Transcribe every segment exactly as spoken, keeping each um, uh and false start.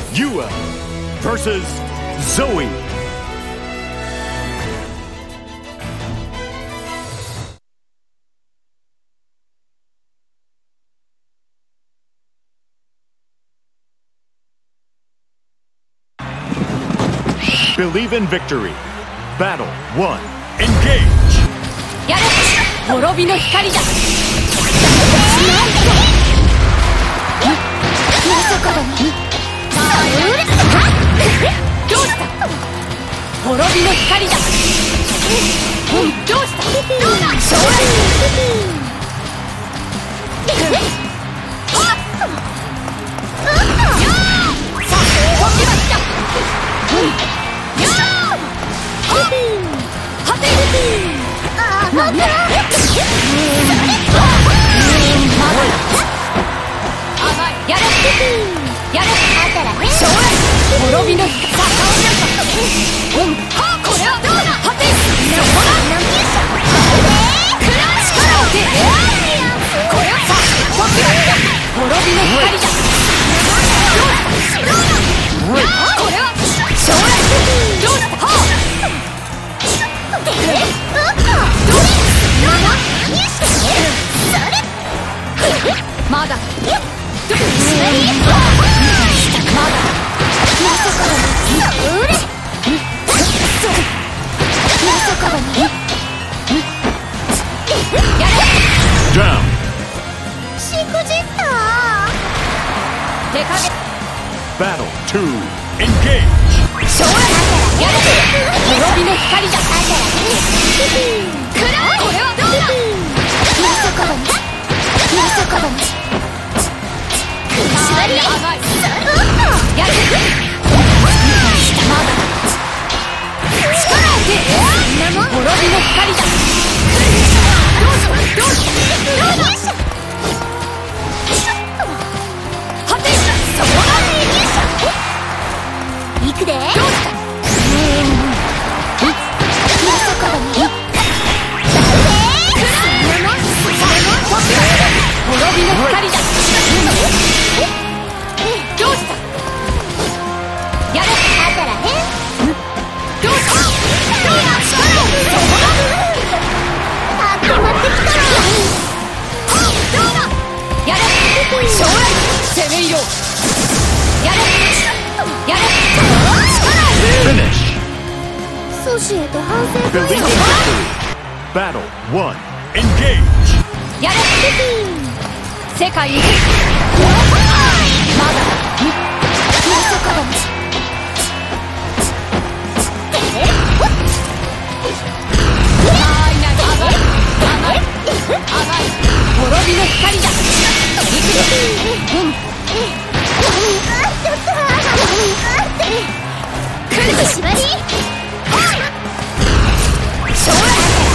Yuel versus Zooey. Believe in victory. Battle one. Engage. やれ、滅びの光だ。どうした？滅びの光だ。どうした？どうだ？将来。さあ、動きました。滅びの光だ。これはどうだ。はて、そこだ。クラッシュ力を出る。これはさ、僕は滅びの光だ。どうだ。これは将来。どうだ。はあ。まだ。 Down. しくじった。手加減。 Battle two. Engage. 将来やれ。滅びの光だ。くらえ。これはどうだ。縛り。やれ。まだ。力を出る。滅びの光だ。どうぞ。どうぞ。どうぞ。はて、そこだ。行くで。どうした。滅びの光だ。どうした。やれ。あたらへん。どうした。どうだ。力を。そこだ。温まってきたら。どうだ。やれ。将来攻めよう。やれ。やれ。力を。 Finish. 阻止へと反省。 Believe in victory. Battle one. Engage. やれ。世界に。まだ。滅びの光だ。来る縛り。将来。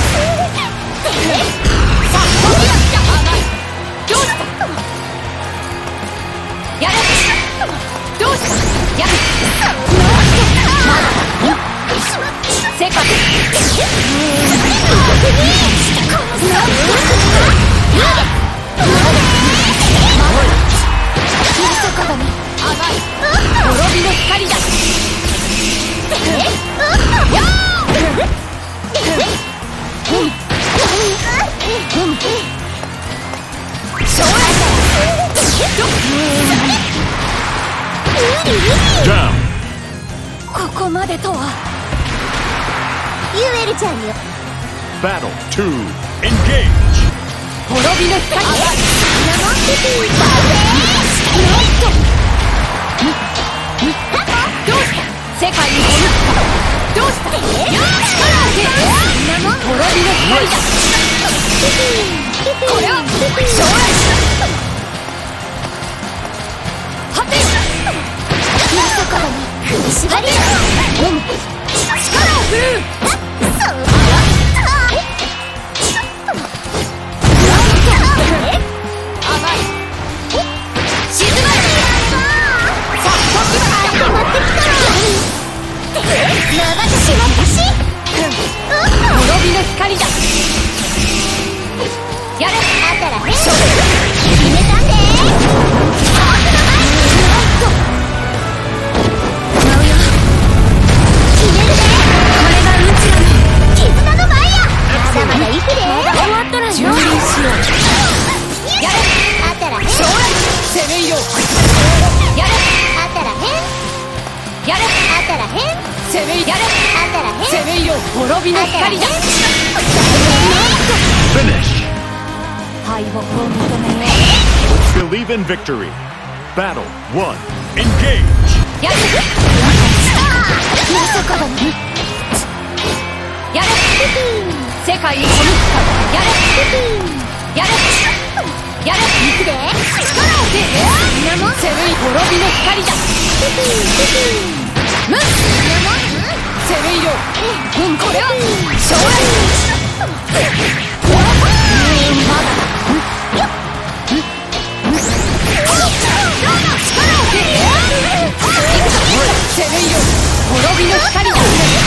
さあ、僕が来た。どうした。やれ。どうした。やれ。まだ。世界。滅びの光だ。 Down. ここまでとは。ユエルちゃんよ。 Battle two. Engage. 滅びの光。どうした。世界に。どうした。力を出る。滅びの光だ。これは将来。はて。縛り。力を振るう。滅びの光だ。やれ。あたらへん。決めたんで。 攻めやれあたらへん攻めよ滅びの光だ Finish. 敗北を認めよう Believe in victory. Battle one. Engage. やれまさかだねやれ世界に込むやれやれやれ行くで力を出みんなも攻め滅びの光だムッ攻めようんこれは将来まだだ攻めよ滅びの光だ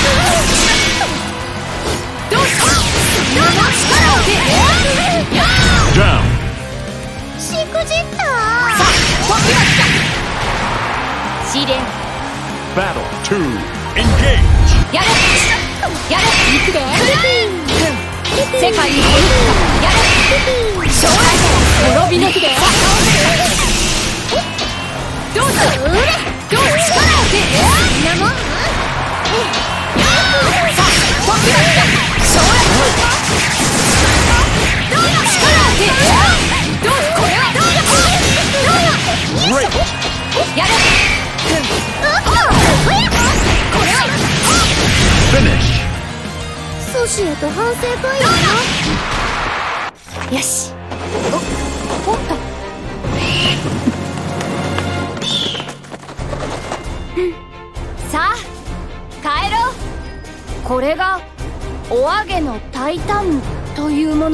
どうした力を出 Down. しくじったさあ僕が来た試練 Battle two. Engage. やれやれ行くで世界に込むやれ将来滅びの日でどうするどう力を出みんなもさあ僕が来た将来どうだ力を出どうこれはどうだどうだやれこれは Finish. ソシエと反省会だよしおおっとさあ帰ろうこれがお揚げのタイタンというもの